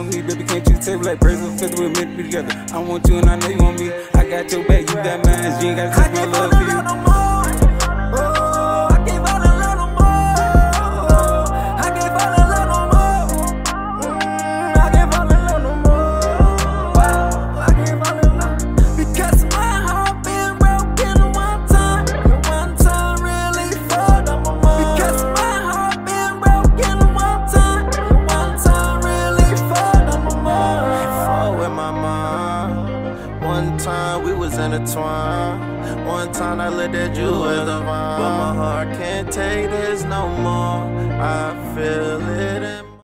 Me, baby, can't you tell like birds of a feather, we're meant to be together. I want you and I know you want me. I got your back, you got mine. You ain't gotta touch my love for you. One time we was intertwined. One time I looked at you as a vine, but my heart can't take this no more. I feel it.